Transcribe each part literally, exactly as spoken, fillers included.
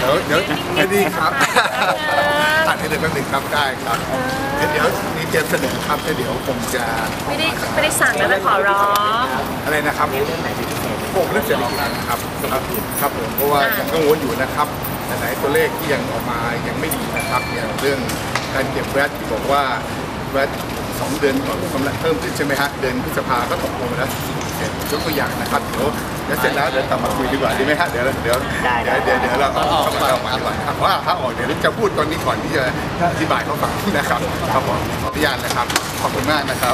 ดี๋ยวเดี๋ยวไม่ดีครับตัดให้เดี๋ยวแป๊บนึงครับได้ครับเดี๋ยวมีเกมเสนอครับเดี๋ยวผมจะไม่ได้ไม่ได้สั่งนะแต่ขอร้องอะไรนะครับผมเรื่องเศรษฐกิจนะครับครับครับผมเพราะว่ายังกังวลอยู่นะครับแต่ไหนตัวเลขที่ยังออกมายังไม่ดีนะครับอย่างเรื่องการเก็บแวดที่บอกว่าแวดสองเดือนก่อนกำลังเพิ่มขึ้นใช่ไหมฮะเดือนพฤษภาก็ตกลงแล้วยกตัวอย่างนะครับเดี๋ยวเดี๋ยวเสร็จแล้วเดี๋ยวกลับมาคุยดีกว่าดีไหมฮะเดี๋ยวเดี๋ยวเดี๋ยวเดี๋ยวเดี๋ยวเราเอาเข้ามาเอามาก่อนครับว่าถ้าออกเดี๋ยวจะพูดตอนนี้ก่อนที่จะอธิบายเขาฟังนะครับครับผมขออนุญาตนะครับขอบคุณมากนะครับ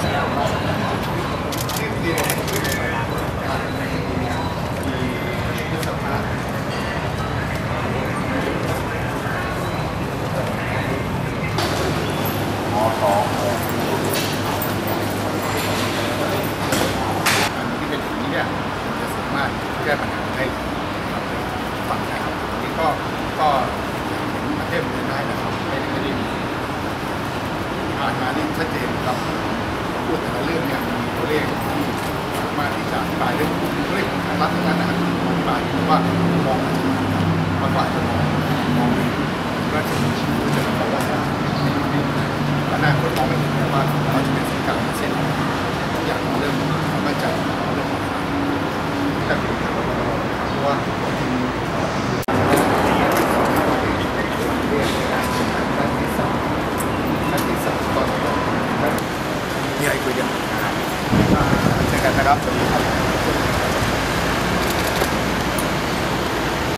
แก้ปัญหาให้ฝั่งนะครับนี้ก็ก็ประเทศมันได้นะครับไม่ได้ไม่ได้มีผ่านมานี่ชัดเจนครับพูดแต่ละเรื่องเนี่ยมีตัวเลขที่สามารถที่จะอธิบายได้ตัวเลขของทางรัฐทั้งนั้นนะครับอธิบายว่ามองมากกว่าจะมองมองราชวิถีจะมองว่าอนาคตมองไม่เห็นว่าเราจะเป็นสิ่งการเส้นทุกอย่างเริ่มมั่นใจเริ่มแต่ว่ามีอะไรคุยกันเจอกันนะครับ